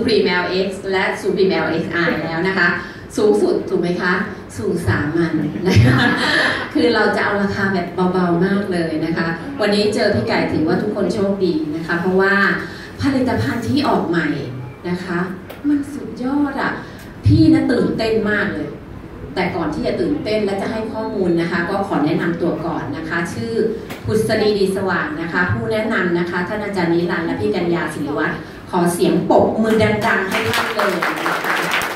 Supreme LX และ Supreme LXI แล้วนะคะสูงสุดถูกไหมคะสู่สามัญนะคะคือเราจะเอาราคาแบบเบาๆมากเลยนะคะวันนี้เจอพี่ไก่ถือว่าทุกคนโชคดีนะคะเพราะว่าผลิตภัณฑ์ที่ออกใหม่นะคะมันสุดยอดอ่ะพี่นะตื่นเต้นมากเลยแต่ก่อนที่จะตื่นเต้นและจะให้ข้อมูลนะคะก็ขอแนะนำตัวก่อนนะคะชื่อพุษรีดีสว่างนะคะผู้แนะนำนะคะท่านอาจารย์นิรันดร์และพี่กัญญาศิริวัฒน์ขอเสียงปรบมือดังๆให้ท่านเลยนะคะ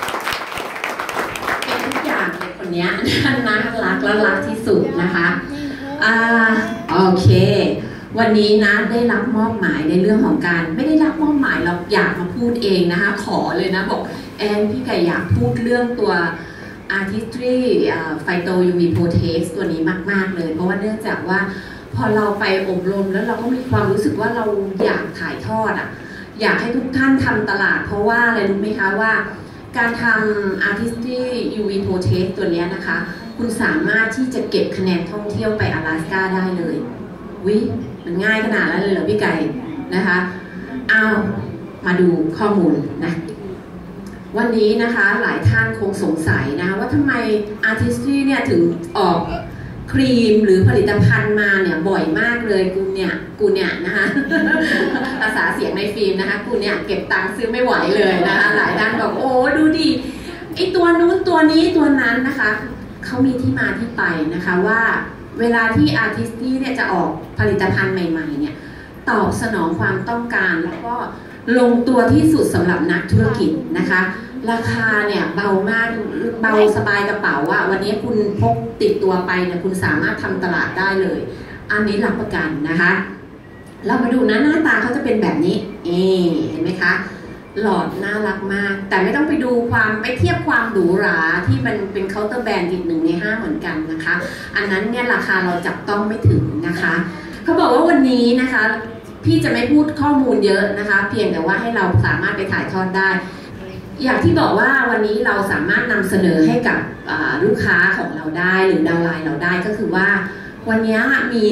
เป็นทุกอย่างเลยคนนี้น่ารักและรักที่สุดนะคะโอเควันนี้นะได้รับมอบหมายในเรื่องของการไม่ได้รับมอบหมายเราอยากมาพูดเองนะคะขอเลยนะบอกแอนพี่ไก่อยากพูดเรื่องตัว Artistry Phyto UV Protex ตัวนี้มากๆเลยเพราะว่าเนื่องจากว่าพอเราไปอบรมแล้วเราก็มีความรู้สึกว่าเราอยากถ่ายทอดอ่ะอยากให้ทุกท่านทำตลาดเพราะว่าอะไรรู้ไหมคะว่าการทำ Artistry UV Protex ตัวนี้นะคะคุณสามารถที่จะเก็บคะแนนท่องเที่ยวไป阿拉斯加ได้เลยวิมันง่ายขนาดนั้นเลยเหรอพี่ไก่นะคะเอามาดูข้อมูลนะวันนี้นะคะหลายท่านคงสงสัยนะว่าทำไม Artistry เนี่ยถึงออกครีมหรือผลิตภัณฑ์มาเนี่ยบ่อยมากเลยกูเนี่ยนะคะภาษาเสียงในฟิล์มนะคะกูเนี่ยเก็บตังค์ซื้อไม่ไหวเลยนะคะหลายท่านบอกโอ้ดูดิไอตัวนู้นตัวนี้ตัวนั้นนะคะเขามีที่มาที่ไปนะคะว่าเวลาที่ Artistry เนี่ยจะออกผลิตภัณฑ์ใหม่ๆเนี่ยตอบสนองความต้องการแล้วก็ลงตัวที่สุดสำหรับนักธุรกิจนะคะราคาเนี่ยเบามากเบาสบายกระเป๋าว่าวันนี้คุณพกติดตัวไปเนี่ยคุณสามารถทำตลาดได้เลยอันนี้รับประกันนะคะเรามาดูนะหน้าตาเขาจะเป็นแบบนี้เห็นไหมคะหลอดน่ารักมากแต่ไม่ต้องไปดูความไปเทียบความหรูหราที่มันเป็นเคาน์เตอร์แบรนด์อีก1 ใน 5เหมือนกันนะคะอันนั้นเนี่ยราคาเราจับต้องไม่ถึงนะคะเขาบอกว่าวันนี้นะคะพี่จะไม่พูดข้อมูลเยอะนะคะเพียงแต่ว่าให้เราสามารถไปถ่ายทอดได้อย่างที่บอกว่าวันนี้เราสามารถนำเสนอให้กับลูกค้าของเราได้หรือดาวไลน์เราได้ก็คือว่าวันนี้มี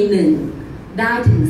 1ได้ถึง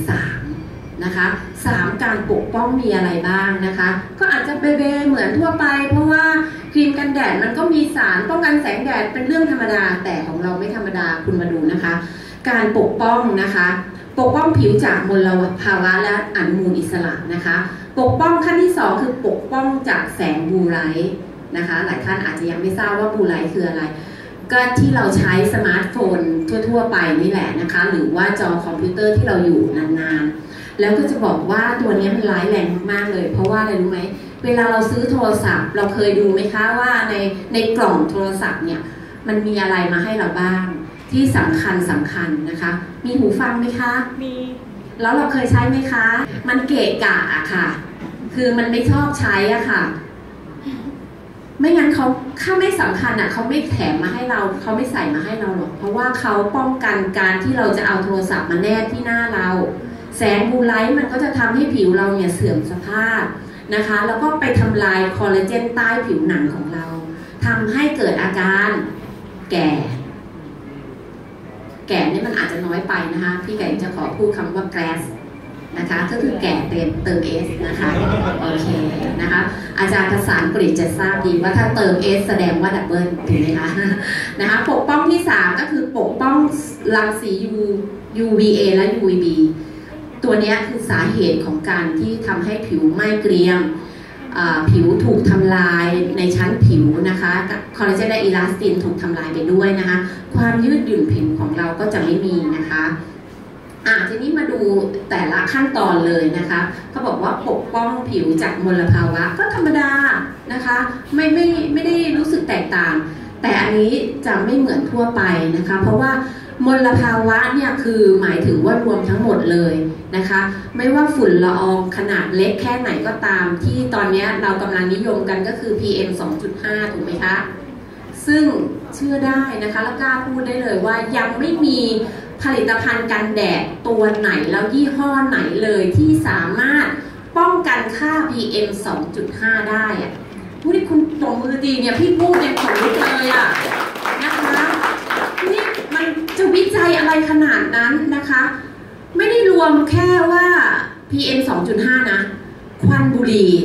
3นะคะ3การปกป้องมีอะไรบ้างนะคะก็อาจจะเบๆเหมือนทั่วไปเพราะว่าครีมกันแดดมันก็มีสารป้องกันแสงแดดเป็นเรื่องธรรมดาแต่ของเราไม่ธรรมดาคุณมาดูนะคะการปกป้องนะคะปกป้องผิวจากมลภาวะและอนุมูลอิสระนะคะปกป้องขั้นที่2คือปกป้องจากแสงบลูไลท์นะคะหลายท่านอาจจะยังไม่ทราบว่าบลูไลท์คืออะไรก็ที่เราใช้สมาร์ทโฟนทั่วๆไปนี่แหละนะคะหรือว่าจอคอมพิวเตอร์ที่เราอยู่นานๆแล้วก็จะบอกว่าตัวนี้มันร้ายแรงมากเลยเพราะว่าอะไรรู้ไหมเวลาเราซื้อโทรศัพท์เราเคยดูไหมคะว่าในกล่องโทรศัพท์เนี่ยมันมีอะไรมาให้เราบ้างที่สำคัญนะคะมีหูฟังไหมคะมีแล้วเราเคยใช้ไหมคะมันเกะกะอะค่ะคือมันไม่ชอบใช้อะค่ะไม่งั้นเขาถ้าไม่สำคัญอะเขาไม่แถมมาให้เราเขาไม่ใส่มาให้เราหรอกเพราะว่าเขาป้องกันการที่เราจะเอาโทรศัพท์มาแนบที่หน้าเราแสงบลูไลท์มันก็จะทำให้ผิวเราเนี่ยเสื่อมสภาพนะคะแล้วก็ไปทำลายคอลลาเจนใต้ผิวหนังของเราทำให้เกิดอาการแก่นี่มันอาจจะน้อยไปนะคะพี่ไก่จะขอพูดคำว่า grass นะคะก็คือแก่เติม S นะคะโอเคนะคะอาจารย์ภาษาอังกฤษจะทราบดีว่าถ้าเติม S แสดงว่าดับเบิลถูกไหมคะนะคะปกป้องที่3ก็คือปกป้องรังสี UVA และ UVB ตัวนี้คือสาเหตุของการที่ทำให้ผิวไหม้เกรียมผิวถูกทำลายในชั้นผิวนะคะคอลลาเจนและอีลาสตินถูกทำลายไปด้วยนะคะความยืดหยุ่นผิวของเราก็จะไม่มีนะคะทีนี้มาดูแต่ละขั้นตอนเลยนะคะเขาบอกว่าปกป้องผิวจากมลภาวะก็ธรรมดานะคะไม่ได้รู้สึกแตกต่างแต่อันนี้จะไม่เหมือนทั่วไปนะคะเพราะว่ามลภาวะเนี่ยคือหมายถึงว่ารวมทั้งหมดเลยนะคะไม่ว่าฝุ่นละอองขนาดเล็กแค่ไหนก็ตามที่ตอนนี้เรากำลังนิยมกันก็คือ PM 2.5 ถูกไหมคะซึ่งเชื่อได้นะคะและกล้าพูดได้เลยว่ายังไม่มีผลิตภัณฑ์กันแดดตัวไหนแล้วยี่ห้อไหนเลยที่สามารถป้องกันค่า PM 2.5 ได้อะพูดให้คุณตบมือดีเนี่ยพี่พูดเนี่ยขนลุกเลยอะนะคะนี่มันจะวิจัยอะไรขนาดนั้นนะคะไม่ได้รวมแค่ว่า PM 2.5 นะควันบุหรี่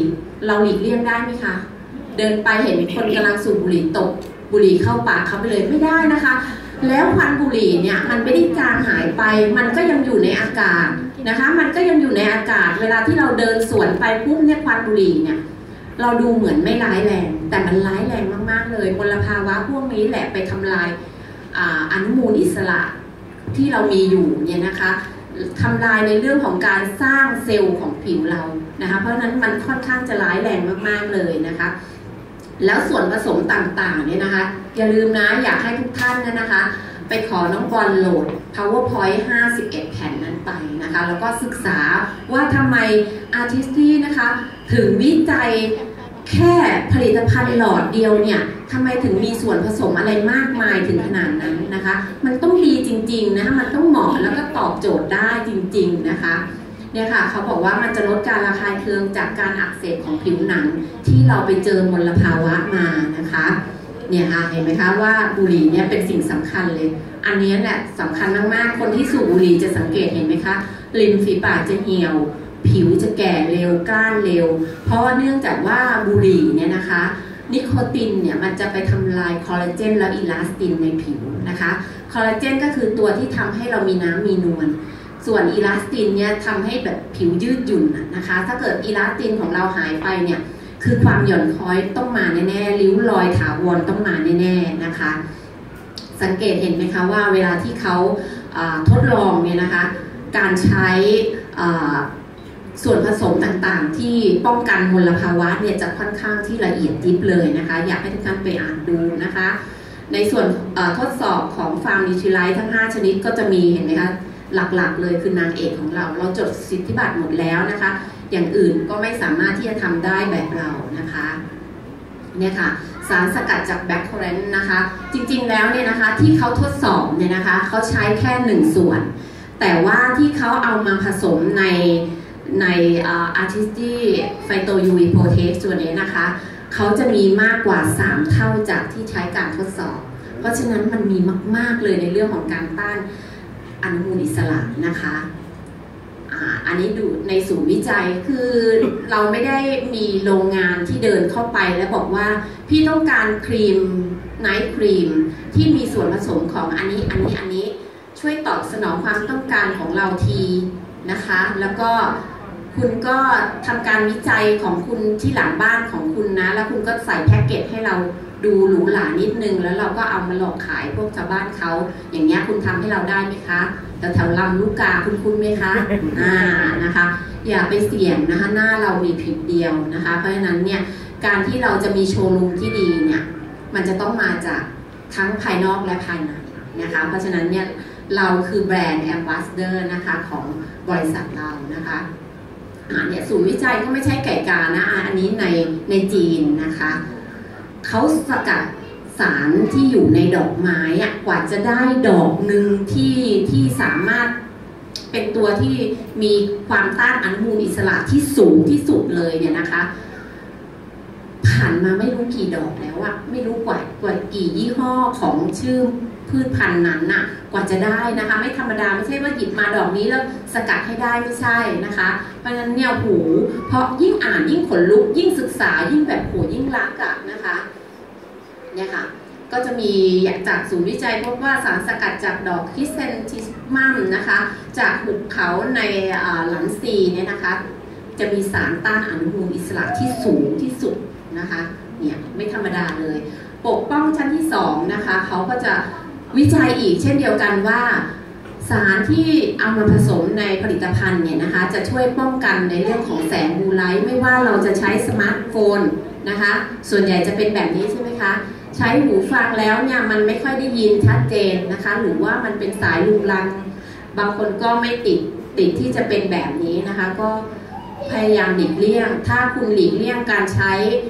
เราหลีกเลี่ยงได้ไหมคะเดินไปเห็นคนกำลังสูบบุหรี่ตกบุหรี่เข้าปากเขาไปเลยไม่ได้นะคะแล้วควันบุหรี่เนี่ยมันไม่ได้จางหายไปมันก็ยังอยู่ในอากาศนะคะมันก็ยังอยู่ในอากาศเวลาที่เราเดินสวนไปปุ๊บเนี่ยควันบุหรี่เนี่ยเราดูเหมือนไม่ร้ายแรงแต่มันร้ายแรงมากๆเลยมลภาวะพวกนี้แหละไปทำลายอนุมูลอิสระที่เรามีอยู่เนี่ยนะคะทำลายในเรื่องของการสร้างเซลล์ของผิวเรานะคะเพราะฉะนั้นมันค่อนข้างจะร้ายแรงมากๆเลยนะคะแล้วส่วนผสมต่างๆเนี่ยนะคะอย่าลืมนะอยากให้ทุกท่านนะคะไปขอน้องบอลโหลด PowerPoint 51 แผ่นนั้นไปนะคะแล้วก็ศึกษาว่าทำไม Artisty นะคะถึงวิจัยแค่ผลิตภัณฑ์หลอดเดียวเนี่ยทำไมถึงมีส่วนผสมอะไรมากมายถึงขนาดนั้นนะคะมันต้องดีจริงๆนะคะมันต้องเหมาะแล้วก็ตอบโจทย์ได้จริงๆนะคะเนี่ยค่ะเขาบอกว่ามันจะลดการระคายเคืองจากการอักเสบของผิวหนังที่เราไปเจอมลภาวะมานะคะเนี่ยค่ะเห็นไหมคะว่าบุหรี่เนี่ยเป็นสิ่งสำคัญเลยอันนี้แหละสำคัญมากๆคนที่สูบบุหรี่จะสังเกตเห็นไหมคะริมฝีปากจะเหี่ยวผิวจะแก่เร็วก้านเร็วเพราะว่าเนื่องจากว่าบุหรี่เนี่ยนะคะนิโคตินเนี่ยมันจะไปทำลายคอลลาเจนและอิลาสตินในผิวนะคะคอลลาเจนก็คือตัวที่ทำให้เรามีน้ำมีนวลส่วนอิลาสตินเนี่ยทำให้แบบผิวยืดหยุ่นนะคะถ้าเกิดอิลาสตินของเราหายไปเนี่ยคือความหย่อนคล้อยต้องมาแน่ๆริ้วรอยถาวรต้องมาแน่ๆนะคะสังเกตเห็นไหมคะว่าเวลาที่เขาทดลองเนี่ยนะคะการใช้ส่วนผสมต่างๆที่ป้องกันมลภาวะเนี่ยจะค่อนข้างที่ละเอียดยิบเลยนะคะอยากให้ทุกท่านไปอ่านดูนะคะในส่วนทดสอบของฟาร์มนิวทริไลท์ทั้ง5ชนิดก็จะมีเห็นไหมคะหลักๆเลยคือนางเอกของเราจดสิทธิบัตรหมดแล้วนะคะอย่างอื่นก็ไม่สามารถที่จะทำได้แบบเรานะคะเนี่ยค่ะสารสกัดจากแบล็คโคเรนต์นะคะจริงๆแล้วเนี่ยนะคะที่เขาทดสอบเนี่ยนะคะเขาใช้แค่1ส่วนแต่ว่าที่เขาเอามาผสมในArtisty Phyto UV Protect ส่วนนี้นะคะเขาจะมีมากกว่า3เท่าจากที่ใช้การทดสอบเพราะฉะนั้นมันมีมากๆเลยในเรื่องของการต้านอนุมูลอิสระนะคะอันนี้ดูในศูนย์วิจัยคือเราไม่ได้มีโรงงานที่เดินเข้าไปแล้วบอกว่าพี่ต้องการครีมไนท์ครีมที่มีส่วนผสมของอันนี้ช่วยตอบสนองความต้องการของเราทีนะคะแล้วก็คุณก็ทำการวิจัยของคุณที่หลังบ้านของคุณนะแล้วคุณก็ใส่แพ็กเกจให้เราดูหรูหรานิดนึงแล้วเราก็เอามาหลอกขายพวกชาวบ้านเขาอย่างเงี้ยคุณทำให้เราได้ไหมคะแถวลำลูกกาคุณไหมคะนะคะอย่าไปเสี่ยงนะคะหน้าเรามีผิวเดียวนะคะเพราะฉะนั้นเนี่ยการที่เราจะมีโชว์รูมที่ดีเนี่ยมันจะต้องมาจากทั้งภายนอกและภายในนะคะเพราะฉะนั้นเนี่ยเราคือแบรนด์แอมบาสเดอร์นะคะของบริษัทเรานะคะเนี่ยศูนย์วิจัยก็ไม่ใช่ไก่กานะอันนี้ในจีนนะคะเขาสกัดสารที่อยู่ในดอกไม้กว่าจะได้ดอกหนึ่งที่สามารถเป็นตัวที่มีความต้านอนุมูลอิสระที่สูงที่สุดเลยเนี่ยนะคะผ่านมาไม่รู้กี่ดอกแล้วไม่รู้กว่ากี่ยี่ห้อของชื่อพืชพันธุ์นั้นกว่าจะได้นะคะไม่ธรรมดาไม่ใช่ว่าหยิบมาดอกนี้แล้วสกัดให้ได้ไม่ใช่นะคะเพราะฉะนั้นเนี่ยเพราะยิ่งอ่านยิ่งขนลุกยิ่งศึกษายิ่งแบบยิ่งรักนะคะเนี่ยค่ะก็จะมีจากศูนย์วิจัยพบว่าสารสกัดจากดอกคริสเซนทิมัมนะคะจากหุบเขาในหลันซีเนี่ยนะคะจะมีสารต้านอนุมูลอิสระที่สูงที่สุดนะคะเนี่ยไม่ธรรมดาเลยปกป้องชั้นที่2นะคะเขาก็จะวิจัยอีกเช่นเดียวกันว่าสารที่เอามาผสมในผลิตภัณฑ์เนี่ยนะคะจะช่วยป้องกันในเรื่องของแสงบลูไลท์ไม่ว่าเราจะใช้สมาร์ทโฟนนะคะส่วนใหญ่จะเป็นแบบนี้ใช่ไหมคะใช้หูฟังแล้วเนี่ยมันไม่ค่อยได้ยินชัดเจนนะคะหรือว่ามันเป็นสายลุงลังบางคนก็ไม่ติดที่จะเป็นแบบนี้นะคะก็พยายามหลีกเลี่ยงถ้าคุณหลีกเลี่ยงการใช้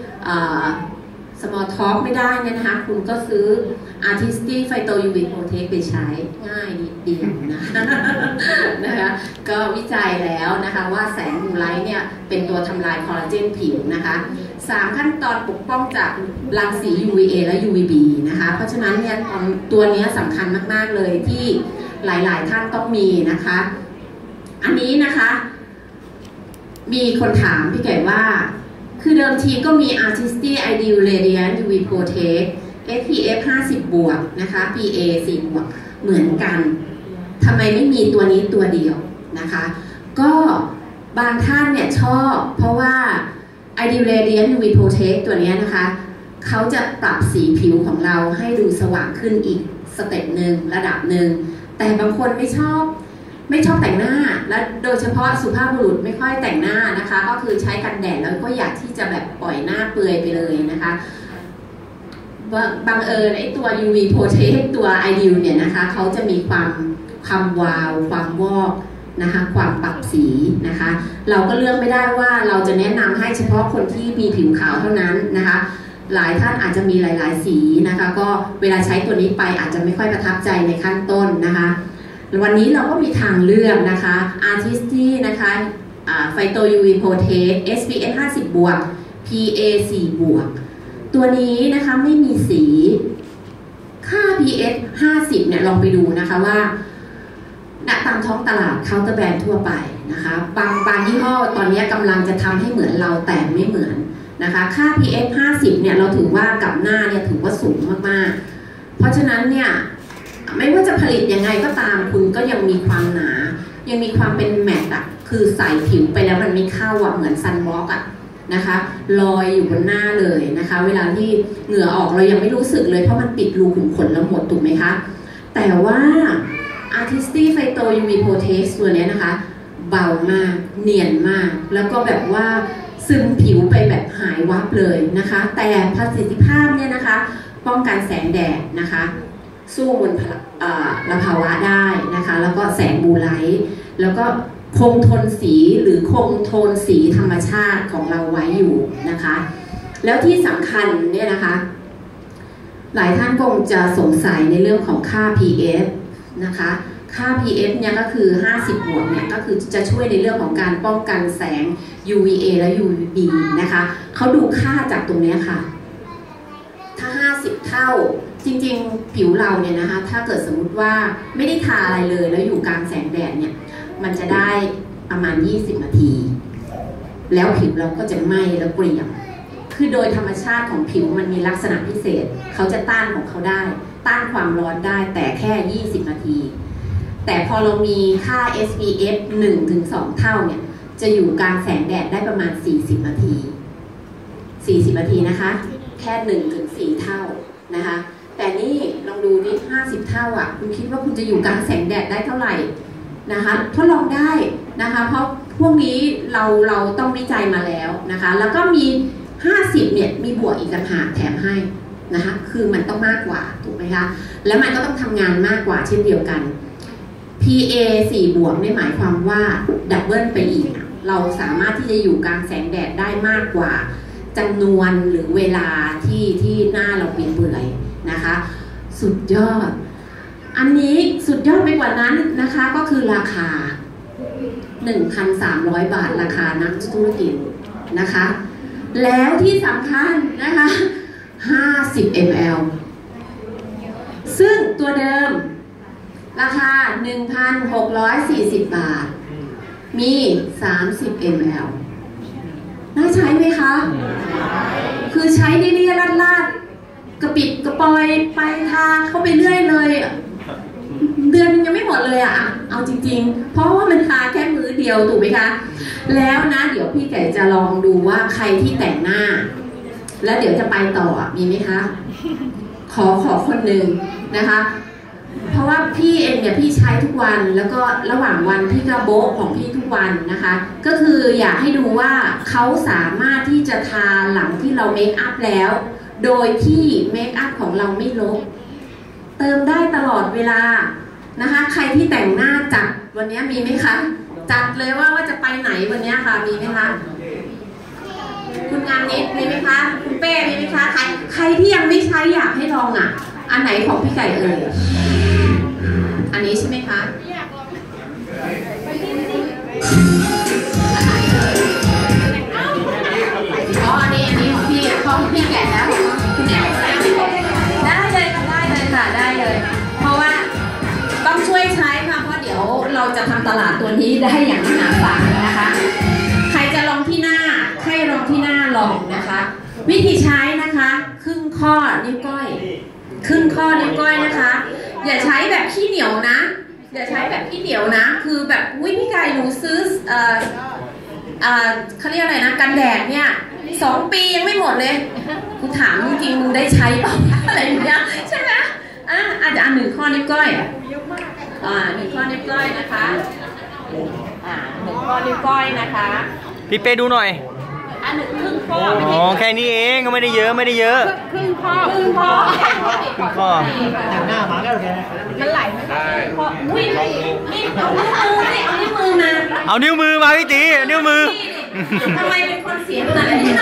small talk ไม่ได้นะคะคุณก็ซื้อ Artisty Phyto UV Protect ไปใช้ง่ายนิดเดียวนะคะก็วิจัยแล้วนะคะว่าแสงบลูไลท์เนี่ยเป็นตัวทำลายคอลลาเจนผิวนะคะ3ขั้นตอนปกป้องจากรังสี UVA และ UVB นะคะเพราะฉะนั้นเนี่ยตัวนี้สำคัญมากๆเลยที่หลายๆท่านต้องมีนะคะอันนี้นะคะมีคนถามพี่ไก่ว่าคือเดิมทีก็มี Artisty Ideal Radiant UV Protect SPF 50 บวกนะคะ PA 4 บวกเหมือนกันทำไมไม่มีตัวนี้ตัวเดียวนะคะก็บางท่านเนี่ยชอบเพราะว่า Ideal Radiant UV Protect ตัวนี้นะคะเขาจะปรับสีผิวของเราให้ดูสว่างขึ้นอีกสเต็ปหนึ่งระดับหนึ่งแต่บางคนไม่ชอบแต่งหน้าและโดยเฉพาะสุภาพบุรุษไม่ค่อยแต่งหน้านะคะก็คือใช้กันแดดแล้วก็อยากที่จะแบบปล่อยหน้าเปลือยไปเลยนะคะบังเอิญไอตัว UV Protect ตัว Ideal เนี่ยนะคะเขาจะมีความวาวความวอกนะคะความปรับสีนะคะเราก็เลือกไม่ได้ว่าเราจะแนะนำให้เฉพาะคนที่มีผิวขาวเท่านั้นนะคะหลายท่านอาจจะมีหลายๆสีนะคะก็เวลาใช้ตัวนี้ไปอาจจะไม่ค่อยประทับใจในขั้นต้นนะคะวันนี้เราก็มีทางเลือกนะคะ Artisty นะคะPhyto UV Protect SPF 50 บวก PA 4 บวกตัวนี้นะคะไม่มีสีค่า PS 50เนี่ยลองไปดูนะคะว่าตามท้องตลาดเคาน์เตอร์แบรนด์ทั่วไปนะคะบางยี่ห้อตอนนี้กำลังจะทำให้เหมือนเราแต่ไม่เหมือนนะคะค่า PS 50เนี่ยเราถือว่ากับหน้าเนี่ยถือว่าสูงมากๆเพราะฉะนั้นเนี่ยไม่ว่าจะผลิตยังไงก็ตามคุณก็ยังมีความหนายังมีความเป็นแมตต์อะคือใส่ผิวไปแล้วมันไม่เข้าอะเหมือนซันบล็อกอะนะคะลอยอยู่บนหน้าเลยนะคะเวลาที่เหงื่อออกเรายังไม่รู้สึกเลยเพราะมันปิดรูขุมขนเราหมดถูกไหมคะแต่ว่า Artisty Phyto UV Protect ตัวนี้นะคะเบามากเนียนมากแล้วก็แบบว่าซึมผิวไปแบบหายวับเลยนะคะแต่ประสิทธิภาพเนี่ยนะคะป้องกันแสงแดดนะคะสู้มลภาวะได้นะคะแล้วก็แสงบูไลท์แล้วก็คงทนสีหรือคงโทนสีธรรมชาติของเราไว้อยู่นะคะแล้วที่สำคัญเนี่ยนะคะหลายท่านคงจะสงสัยในเรื่องของค่า pH นะคะค่า pH เนี่ยก็คือ 50 บวกเนี่ยก็คือจะช่วยในเรื่องของการป้องกันแสง UVA และ UVB นะคะเขาดูค่าจากตรงนี้ค่ะถ้า50 เท่าจริงๆผิวเราเนี่ยนะคะถ้าเกิดสมมุติว่าไม่ได้ทาอะไรเลยแล้วอยู่กลางแสงแดดเนี่ยมันจะได้ประมาณ20 นาทีแล้วผิวเราก็จะไหม้แล้วเปลี่ยนคือโดยธรรมชาติของผิวมันมีลักษณะพิเศษเขาจะต้านของเขาได้ต้านความร้อนได้แต่แค่20 นาทีแต่พอเรามีค่า SPF 1-2 เท่าเนี่ยจะอยู่กลางแสงแดดได้ประมาณ40 นาที40 นาทีนะคะแค่ 1-4 เท่านะคะแต่นี่ลองดูดิ50 เท่าอ่ะคุณคิดว่าคุณจะอยู่กลางแสงแดดได้เท่าไหร่นะคะทดลองได้นะคะเพราะพวกนี้เราต้องวิจัยมาแล้วนะคะแล้วก็มี50เนี่ยมีบวกอีกต่างหากแถมให้นะคะคือมันต้องมากกว่าถูกไหมคะแล้วมันก็ต้องทำงานมากกว่าเช่นเดียวกัน PA 4 บวกนี่หมายความว่าดับเบิลไปอีกเราสามารถที่จะอยู่กลางแสงแดดได้มากกว่าจำนวนหรือเวลาที่หน้าเราเปลี่ยนเปื่อยนะคะสุดยอดอันนี้สุดยอดไปกว่านั้นนะคะก็คือราคา 1,300 บาทราคานักธุรกิจนะคะแล้วที่สำคัญนะคะ50 ml ซึ่งตัวเดิมราคา 1,640 บาทมี30 ml น่าใช้ไหมคะคือใช้เรียๆลาดๆกระปิดกระปอยไปทาเข้าไปเรื่อยเลยเดือนยังไม่หมดเลยอ่ะเอาจริงๆเพราะว่ามันทาแค่มื้อเดียวถูกไหมคะแล้วนะเดี๋ยวพี่ไก่จะลองดูว่าใครที่แต่งหน้าแล้วเดี๋ยวจะไปต่อมีไหมคะขอคนหนึ่งนะคะเพราะว่าพี่เองเนี่ยพี่ใช้ทุกวันแล้วก็ระหว่างวันพี่ก็โบ๊ะของพี่ทุกวันนะคะก็คืออยากให้ดูว่าเขาสามารถที่จะทาหลังที่เราเมคอัพแล้วโดยที่เมคอัพของเราไม่ลบเติมได้ตลอดเวลานะคะใครที่แต่งหน้าจัดวันนี้มีไหมคะจัดเลยว่าจะไปไหนวันนี้ค่ะมีไหมคะคุณงานนิดมีไหมคะคุณเป้มีไหมคะใครที่ยังไม่ใช้อยากให้ลองอ่ะอันไหนของพี่ไก่เอ่ยอันนี้ใช่ไหมคะอ๋ออันนี้ของพี่ของพี่แก่แล้วคุณแก่ได้เลยค่ะได้เลยเพราะว่าต้องช่วยใช้ค่ะเพราะเดี๋ยวเราจะทำตลาดตัวนี้ได้อย่างมหาศาลนะคะใครจะลองที่หน้าให้ลองที่หน้าลองนะคะ วิธีใช้นะคะครึ่งข้อนิ้วก้อยครึ่งข้อนิ้วก้อยนะคะอย่าใช้แบบขี้เหนียวนะอย่าใช้แบบขี้เหนียวนะคือแบบอุ้ยพี่กายหนูซื้อเขาเรียกอะไรนะกันแดดเนี่ย2 ปียังไม่หมดเลยกูถามจริงๆมึงได้ใช้เปล่าอะไรอย่างเงี้ยใช่ไหมอาจจะ1 ข้อนิ้วก้อย1 ข้อนิ้วก้อยนะคะ1 ข้อนิ้วก้อยนะคะพี่เป้ดูหน่อยครึ่งข้ออ๋อแค่นี้เองก็ไม่ได้เยอะไม่ได้เยอะครึ่งข้อครึ่งข้อแต่งหน้ามาแล้วแกมันไหลอุ้ยนี่เอานิ้วมือมาเอานิ้วมือมาพี่ตีนิ้วมือทำไมเป็นคนเสียขนาดนี้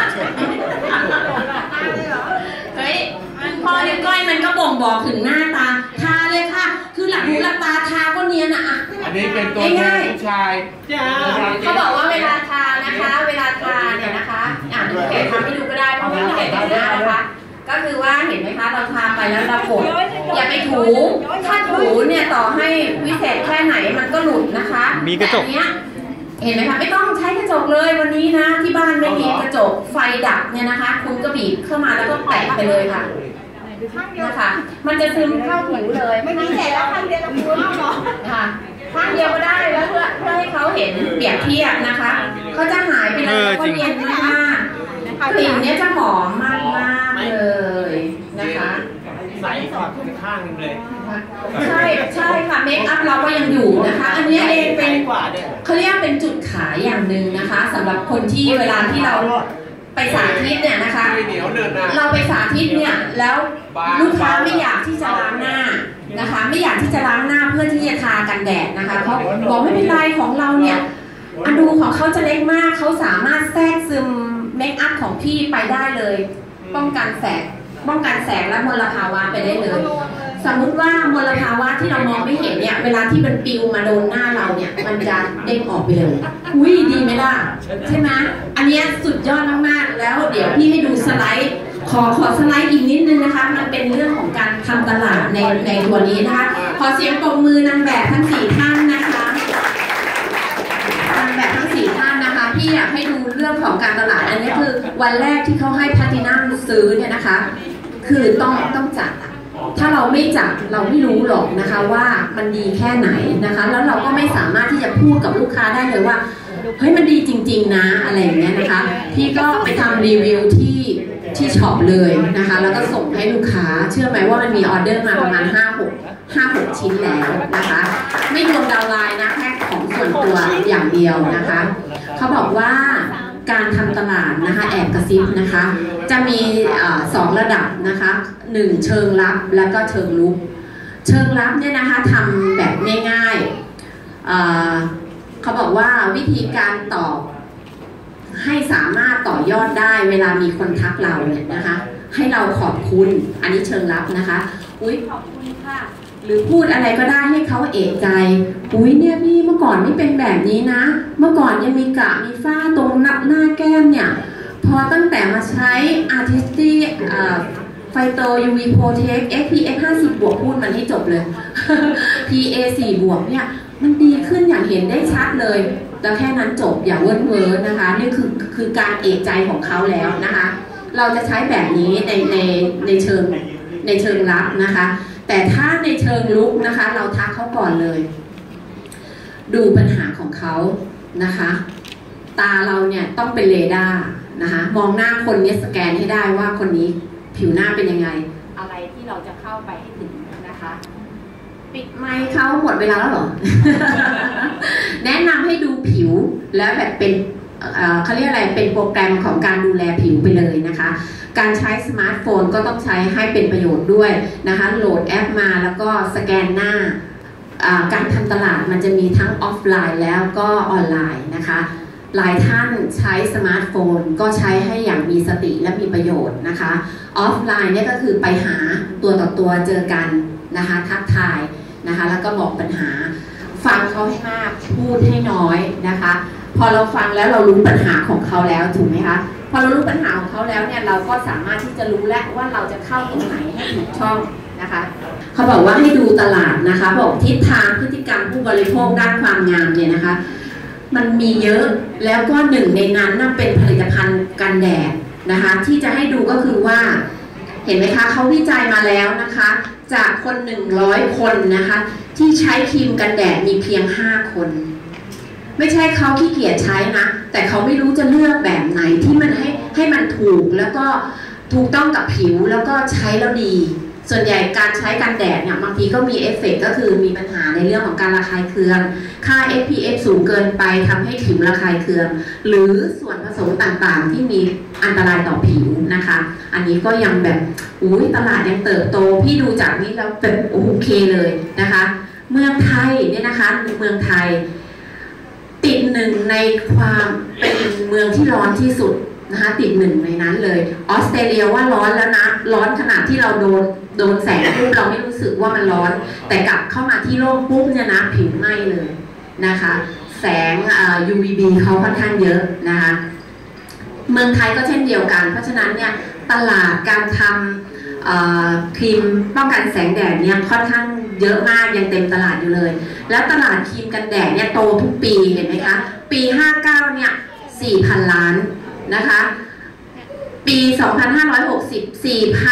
เฮ้ยพอนิ้วก้อยมันก็บ่งบอกถึงหน้าตาทาเลยค่ะคือหลักหูหลักตาทาก็เนียนอ่ะอันนี้เป็นตัวแทนผู้ชายเขาบอกว่าเวลาทานะคะเวลาทาเนี่ยนะคะดูแกทำให้ดูก็ได้เพราะว่าแกแต่งหน้านะคะก็คือว่าเห็นไหมคะเราทาไปแล้วเรากดอย่าไปถูถ้าถูเนี่ยต่อให้วิเศษแค่ไหนมันก็หลุดนะคะมีกระจกเห็นไหมคะไม่ต้องใช้กระจกเลยวันนี้นะที่บ้านไม่มีกระจกไฟดับเนี่ยนะคะคุณก็บีบเข้ามาแล้วก็แตะไปเลยค่ะนะคะมันจะซึมเข้าผิวเลยไม่มีแต่แล้วข้างเดียวเราพูดเนาะค่ะข้างเดียวก็ได้แล้วเพื่อให้เขาเห็นเปรียบเทียบนะคะเขาจะหายไปเลยแล้วก็เนียนมากกลิ่นเนี้ยจะหอมมากเลยนะคะใส่ก่อนข้างนึงเลยใช่ค่ะเมคอัพเราก็ยังอยู่นะคะอันนี้เองเป็นเขาเรียกเป็นจุดขายอย่างหนึ่งนะคะสำหรับคนที่เวลาที่เราไปสาธิตเนี่ยนะคะเราไปสาธิตเนี่ยแล้วลูกค้าไม่อยากที่จะล้างหน้านะคะไม่อยากที่จะล้างหน้าเพื่อที่จะทากันแดดนะคะเขาบอกไม่เป็นไรของเราเนี่ยอนูของเขาจะเล็กมากเขาสามารถแทรกซึมเมคอัพของพี่ไปได้เลยป้องกันแสงและมลภาวะไปได้เลยสมมุติว่ามลภาวะที่เรามองไม่เห็นเนี่ยเวลาที่มันปิวมาโดนหน้าเราเนี่ยมันจะเด้งออกไปเลยอุ้ยดีไหมล่ะใช่ไหมอันนี้สุดยอดมากๆแล้วเดี๋ยวพี่ให้ดูสไลด์ขอสไลด์อีกนิดนึงนะคะมันเป็นเรื่องของการทำตลาดในตัวนี้นะคะขอเสียงปรบมือนางแบบทั้ง4 ท่านนะคะนางแบบทั้ง4 ท่านนะคะพี่อยากให้ดูเรื่องของการตลาดอันนี้คือวันแรกที่เขาให้แพลทินัมซื้อเนี่ยนะคะคือต้องจัดถ้าเราไม่จัดเราไม่รู้หรอกนะคะว่ามันดีแค่ไหนนะคะแล้วเราก็ไม่สามารถที่จะพูดกับลูกค้าได้เลยว่าเฮ้ยมันดีจริงๆนะอะไรอย่างเงี้ยนะคะพี่ก็ไปทำรีวิวที่ช็อปเลยนะคะแล้วก็ส่งให้ลูกค้าเชื่อไหมว่ามันมีออเดอร์มาประมาณ5-6 ชิ้นแล้วนะคะไม่รวมดาวน์ไลน์นะแค่ของส่วนตัวอย่างเดียวนะคะเขาบอกว่าการทำตลาดนะคะแอบกระซิบนะคะจะมี2 ระดับนะคะ1เชิงลับแล้วก็เชิงลุกเชิงลับเนี่ยนะคะทำแบบง่ายๆเขาบอกว่าวิธีการตอบให้สามารถต่อยอดได้เวลามีคนทักเราเนี่ยนะคะให้เราขอบคุณอันนี้เชิงลับนะคะอุ๊ยขอบคุณค่ะหรือพูดอะไรก็ได้ให้เขาเอะใจอุ๊ยเนี่ยพี่เมื่อก่อนไม่เป็นแบบนี้นะเมื่อก่อนยังมีกระมีฝ้าตรงหน้าแก้มเนี่ยพอตั้งแต่มาใช้ Artistic Phyto UV Protect SPF 50 บวกพูดมันให้จบเลย PA 4 บวกเนี่ยมันดีขึ้นอย่างเห็นได้ชัดเลยแล้วแค่นั้นจบอย่าเวิร์ดนะคะนี่คือการเอะใจของเขาแล้วนะคะเราจะใช้แบบนี้ในเชิงลับนะคะแต่ถ้าในเชิงลุกนะคะเราทักเขาก่อนเลยดูปัญหาของเขานะคะตาเราเนี่ยต้องเป็นเรดาร์นะคะมองหน้าคนนี้สแกนให้ได้ว่าคนนี้ผิวหน้าเป็นยังไงอะไรที่เราจะเข้าไปให้ถึงนะคะปิดไมค์เขาหมดเวลาแล้วเหรอ แนะนำให้ดูผิวแล้วแบบเป็นเขาเรียกอะไรเป็นโปรแกรมของการดูแลผิวไปเลยนะคะการใช้สมาร์ทโฟนก็ต้องใช้ให้เป็นประโยชน์ด้วยนะคะโหลดแอปมาแล้วก็สแกนหน้าการทำตลาดมันจะมีทั้งออฟไลน์แล้วก็ออนไลน์นะคะหลายท่านใช้สมาร์ทโฟนก็ใช้ให้อย่างมีสติและมีประโยชน์นะคะออฟไลน์เนี่ยก็คือไปหาตัวต่อตัวเจอกันนะคะทักทายนะคะแล้วก็บอกปัญหาฟังเขาให้มากพูดให้น้อยนะคะพอเราฟังแล้วเรารู้ปัญหาของเขาแล้วถูกไหมคะพอเรารู้ปัญหาของเขาแล้วเนี่ยเราก็สามารถที่จะรู้แล้วว่าเราจะเข้าตรงไหนให้ถูกช่องนะคะเขาบอกว่าให้ดูตลาดนะคะบอกทิศทางพฤติกรรมผู้บริโภคด้านความงามเนี่ยนะคะมันมีเยอะแล้วก็หนึ่งในนั้นเป็นผลิตภัณฑ์กันแดดนะคะที่จะให้ดูก็คือว่าเห็นไหมคะเขาวิจัยมาแล้วนะคะจากคน100คนนะคะที่ใช้ครีมกันแดดมีเพียง5คนไม่ใช่เขาขี้เกียจใช้นะแต่เขาไม่รู้จะเลือกแบบไหนที่มันให้มันถูกแล้วก็ถูกต้องกับผิวแล้วก็ใช้แล้วดีส่วนใหญ่การใช้กันแดดเนี่ยบางทีก็มีเอฟเฟกต์ก็คือมีปัญหาในเรื่องของการระคายเคืองค่า SPF สูงเกินไปทำให้ผิวระคายเคืองหรือส่วนผสมต่างๆที่มีอันตรายต่อผิวนะคะอันนี้ก็ยังแบบตลาดยังเติบโตพี่ดูจากนี้แล้วแบบโอเคเลยนะคะเมืองไทยเนี่ยนะคะเมืองไทยติดหนึ่งในความเป็นเมืองที่ร้อนที่สุดนะคะติดหนึ่งในนั้นเลยออสเตรเลียว่าร้อนแล้วนะร้อนขนาดที่เราโดนแสงปุ๊บเราไม่รู้สึกว่ามันร้อนแต่กลับเข้ามาที่โลกปุ๊บเนี่ยนะผิวไหม้เลยนะคะแสงUVB เขาค่อนข้างเยอะนะคะเมืองไทยก็เช่นเดียวกันเพราะฉะนั้นเนี่ยตลาดการทำครีมป้องกันแสงแดดเนี่ยค่อนข้างเยอะมากยังเต็มตลาดอยู่เลยแล้วตลาดครีมกันแดดเนี่ยโตทุกปีเห็นไหมคะปี59เนี่ย 4,000 ล้านนะคะปี 2560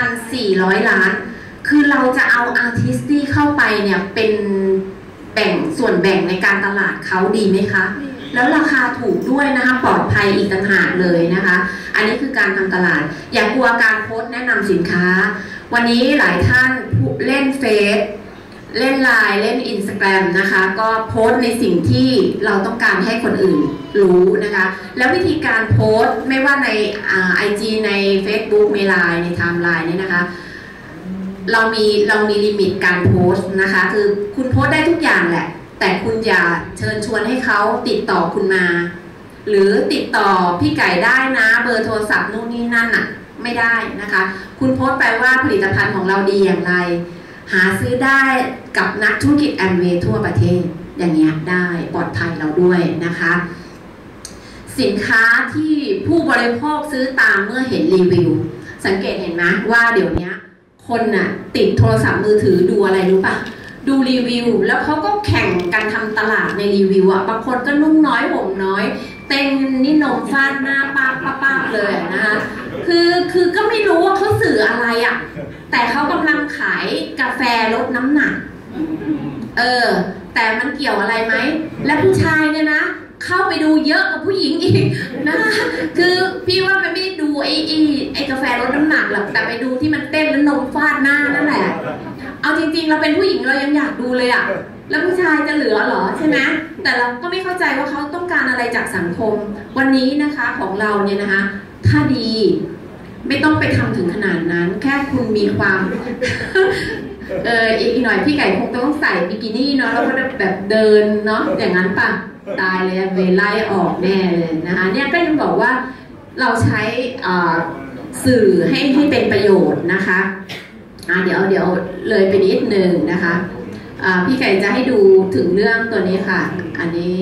4,400 ล้านคือเราจะเอาอาร์ติสตี้เข้าไปเนี่ยเป็นส่วนแบ่งในการตลาดเขาดีไหมคะแล้วราคาถูกด้วยนะคะปลอดภัยอีกต่างหากเลยนะคะอันนี้คือการทำตลาดอย่ากลัวการโพสต์แนะนำสินค้าวันนี้หลายท่านเล่นเฟซเล่นไลน์เล่นอินสตาแกรมนะคะก็โพสต์ในสิ่งที่เราต้องการให้คนอื่นรู้นะคะแล้ววิธีการโพสต์ไม่ว่าในIG ใน Facebook ในไลน์ในไทม์ไลน์เนี่ยนะคะเรามีลิมิตการโพสต์นะคะคือคุณโพสต์ได้ทุกอย่างแหละแต่คุณอย่าเชิญชวนให้เขาติดต่อคุณมาหรือติดต่อพี่ไก่ได้นะเบอร์โทรศัพท์นู่นนี่นั่นน่ะไม่ได้นะคะคุณโพสต์ไปว่าผลิตภัณฑ์ของเราดีอย่างไรหาซื้อได้กับนักธุรกิจแอมเวย์ทั่วประเทศอย่างเงี้ยได้ปลอดภัยเราด้วยนะคะสินค้าที่ผู้บริโภคซื้อตามเมื่อเห็นรีวิวสังเกตเห็นไหมว่าเดี๋ยวนี้คนน่ะติดโทรศัพท์มือถือดูอะไรรู้ปะดูรีวิวแล้วเขาก็แข่งกันทำตลาดในรีวิวอ่ะบางคนก็นุ่งน้อยห่มน้อยเต้นนี่นมฟาดหน้าป้าเลยนะคะคือก็ไม่รู้ว่าเขาสื่ออะไรอ่ะแต่เขากำลังขายกาแฟลดน้ำหนักแต่มันเกี่ยวอะไรไหมและผู้ชายเนี่ยนะเข้าไปดูเยอะกว่าผู้หญิงอีกนะคะคือพี่ว่ามันไม่ได้ดูไอ้กาแฟลดน้ำหนักหรอกแต่ไปดูที่มันเต้นแล้วนมฟาดหน้านั่นแหละเอาจริงๆเราเป็นผู้หญิงเรายังอยากดูเลยอ่ะแล้วผู้ชายจะเหลือเหรอใช่ไหมแต่เราก็ไม่เข้าใจว่าเขาต้องการอะไรจากสังคมวันนี้นะคะของเราเนี่ยนะคะถ้าดีไม่ต้องไปทำถึงขนาดนั้นแค่คุณมีความอีกหน่อยพี่ไก่คงต้องใส่บิกินี่เนาะแล้วก็แบบเดินเนาะอย่างนั้นป่ะตายเลยเวไล่ออกแน่เลยนะคะเนี่ยก็ยังบอกว่าเราใช้สื่อให้เป็นประโยชน์นะคะเดี๋ยวเลยไปนิดนึงนะคะพี่ไก่จะให้ดูถึงเรื่องตัวนี้ค่ะอันนี้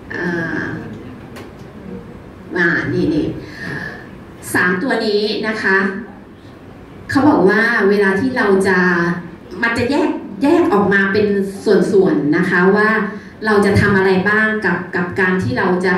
นี่3ตัวนี้นะคะเขาบอกว่าเวลาที่เรามันจะแยกออกมาเป็นส่วนๆนะคะว่าเราจะทำอะไรบ้างกับการที่เราจะ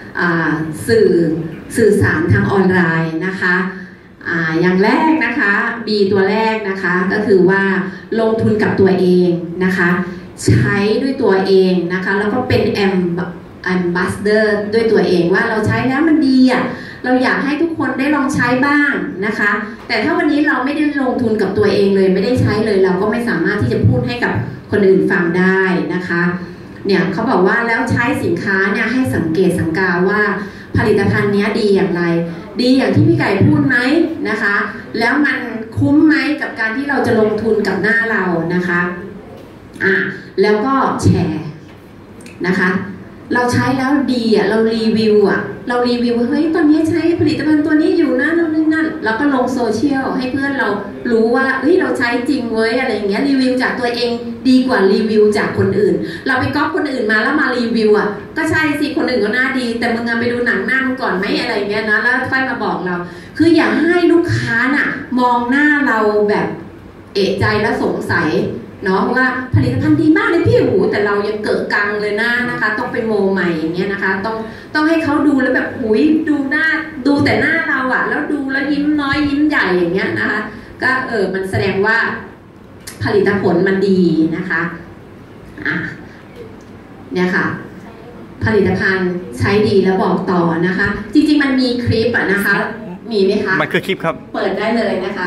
สื่อสารทางออนไลน์นะคะอย่างแรกนะคะ B ตัวแรกนะคะก็คือว่าลงทุนกับตัวเองนะคะใช้ด้วยตัวเองนะคะแล้วก็เป็นAmbassador ด้วยตัวเองว่าเราใช้แล้วมันดีอ่ะเราอยากให้ทุกคนได้ลองใช้บ้างนะคะแต่ถ้าวันนี้เราไม่ได้ลงทุนกับตัวเองเลยไม่ได้ใช้เลยเราก็ไม่สามารถที่จะพูดให้กับคนอื่นฟังได้นะคะเนี่ยเขาบอกว่าแล้วใช้สินค้าเนี่ยให้สังเกตสังกาว่าผลิตภัณฑ์นี้ดีอย่างไรดีอย่างที่พี่ไก่พูดไหมนะคะแล้วมันคุ้มไหมกับการที่เราจะลงทุนกับหน้าเรานะคะแล้วก็แชร์นะคะเราใช้แล้วดีอ่ะเรารีวิวเฮ้ยตอนนี้ใช้ผลิตภัณฑ์ตัวนี้อยู่นะนั่นแล้วก็ลงโซเชียลให้เพื่อนเรารู้ว่าเฮ้ยเราใช้จริงเว้ยอะไรอย่างเงี้ยรีวิวจากตัวเองดีกว่ารีวิวจากคนอื่นเราไปก๊อปคนอื่นมาแล้วมารีวิวอ่ะก็ใช่สิคนอื่นก็น่าดีแต่มึงไปดูหนังหน้ามึงก่อนไหมอะไรเงี้ยนะแล้วค่อยมาบอกเราคืออย่าให้ลูกค้าน่ะมองหน้าเราแบบเอะใจและสงสัยเนาะว่าผลิตภัณฑ์ดีมากเลยพี่หูแต่เรายังเกิดกังเลยนะคะต้องไปโมใหม่อย่างเงี้ยนะคะต้องให้เขาดูแล้วแบบหุยดูหน้าดูแต่หน้าเราอะแล้วดูแล้วยิ้มน้อยยิ้มใหญ่อย่างเงี้ยนะคะก็มันแสดงว่าผลิตผลมันดีนะคะเนี่ยค่ะผลิตภัณฑ์ใช้ดีแล้วบอกต่อนะคะจริงๆมันมีคลิปอะนะคะมีไหมคะมันคือคลิปครับเปิดได้เลยนะคะ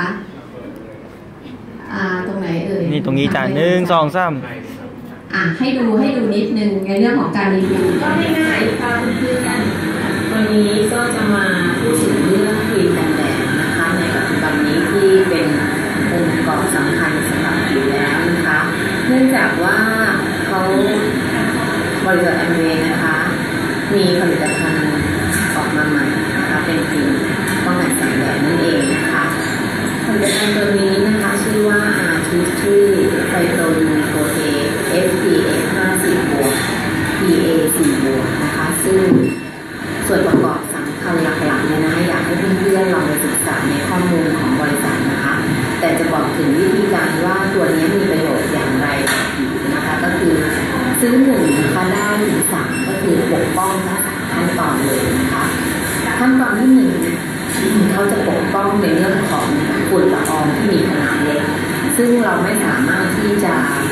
ตรงไหนเอ่ยนี่ตรงนี้จ้ะ1 2 3 ให้ดูนิดนึงในเรื่องของการรีวิวก็ง่ายๆค่ะเพื่อนๆวันนี้ก็จะมาพูดถึงเรื่องครีมกันแดดนะคะในปัจจุบันนี้ที่เป็นองค์ประกอบสำคัญสำหรับผิวแล้วนะคะเนื่องจากว่าเขาบริษัทแอมเวย์นะคะมีผลิตภัณฑ์ออกมาใหม่นะคะเป็นครีมป้องกันแสงแดดนั่นเองนะคะผลิตภัณฑ์ตัวนี้นะคะชื่อว่า Artistry Phyto-UVA SPF 50 บวก PA 4 บวกนะคะซึ่งส่วนประกอบสำคัญหลักๆเนี่ยนะคะอยากให้เพื่อนๆลองไปศึกษาในข้อมูลของบริษัทนะคะแต่จะบอกถึงวิธีการว่าตัวนี้มีประโยชน์อย่างไรต่อผิวนะคะก็คือซื้อ1นะคะได้ถึง3ก็คือปกป้องทั้ง3ขั้นตอนเลยนะคะขั้นตอนที่1เขาจะปกป้องในเรื่องของฝุ่นละอองที่มีขนาดเล็กซึ่งเราไม่สามารถที่จะ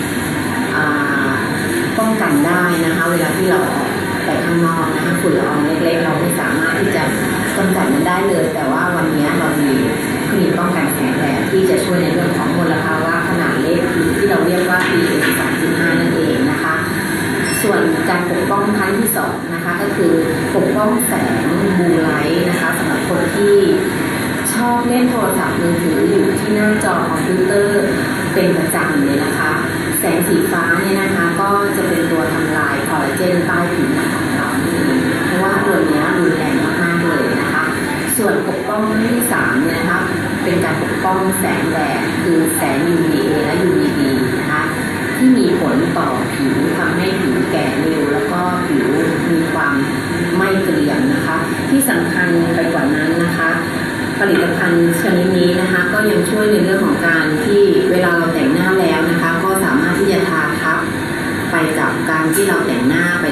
ป้องกันได้นะคะเวลาที่เราออกไปข้างนอกนะคะฝุ่นละอองเล็กๆเราไม่สามารถที่จะกำจัดมันได้เลยแต่ว่าวันนี้เรามีครีมป้องกันแสงแดดที่จะช่วยในเรื่องของมลภาวะขนาดเล็กที่เราเรียกว่า PM 2.5 นั่นเองนะคะส่วนการปกป้องขั้นที่2นะคะก็คือปกป้องแสงบูไลท์นะคะสำหรับคนที่ชอบเล่นโทรศัพท์มือถืออยู่ที่หน้าจอคอมพิวเตอร์เป็นประจำเลยนะคะแสงสีฟ้าเนี่ยนะคะก็จะเป็นตัวทำลายคอลลาเจนใต้ผิวหนังของเราเพราะว่าตัวนี้รุนแรงมากๆเลยนะคะส่วนปกป้องที่3เนี่ยนะคะเป็นการปกป้องแสงแดดคือแสง UVA และ UVB นะคะที่มีผลต่อผิวทำให้ผิวแก่เร็วแล้วก็ผิวมีความไม่เกลี่ยมนะคะที่สำคัญไปกว่านั้นนะคะผลิตภัณฑ์ชนิดนี้นะคะก็ยังช่วยในเรื่องของการที่เวลาเราแต่งหน้าแล้วนะคะก็สามารถที่จะทาทับไปกับการที่เราแต่งหน้าไป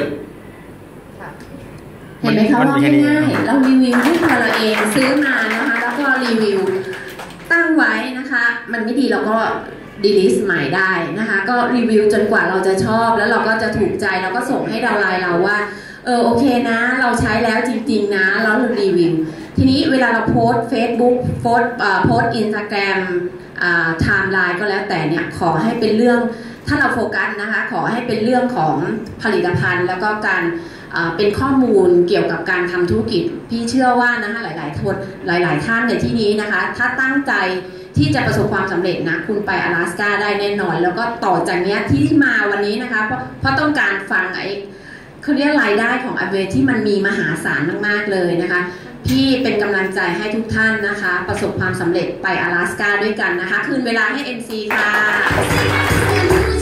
เห็นไหมคะว่าง่ายๆเรารีวิวให้ตัวเราเองซื้อมานะคะแล้วก็รีวิวตั้งไว้นะคะมันไม่ดีเราก็ดีลิสต์ใหม่ได้นะคะก็รีวิวจนกว่าเราจะชอบแล้วเราก็จะถูกใจเราก็ส่งให้ดาวไลน์เราว่าโอเคนะเราใช้แล้วจริงๆนะแล้วเรารีวิวทีนี้เวลาเราโพสต์ Facebook โพสต์ Instagram ไทม์ไลน์ก็แล้วแต่เนี่ยขอให้เป็นเรื่องถ้าเราโฟกัสนะคะขอให้เป็นเรื่องของผลิตภัณฑ์แล้วก็การเป็นข้อมูลเกี่ยวกับการทำธุรกิจพี่เชื่อว่านะคะหลายท่านในที่นี้นะคะถ้าตั้งใจที่จะประสบความสำเร็จนะคุณไป阿拉斯加ได้แน่นอนแล้วก็ต่อจากนี้ที่มาวันนี้นะคะเพราะต้องการฟังเขาเรียกรายได้ของอเวที่มันมีมหาศาลมากๆเลยนะคะพี่เป็นกำลังใจให้ทุกท่านนะคะประสบความสำเร็จไป阿拉斯加ด้วยกันนะคะคืนเวลาให้ NC ค่ะ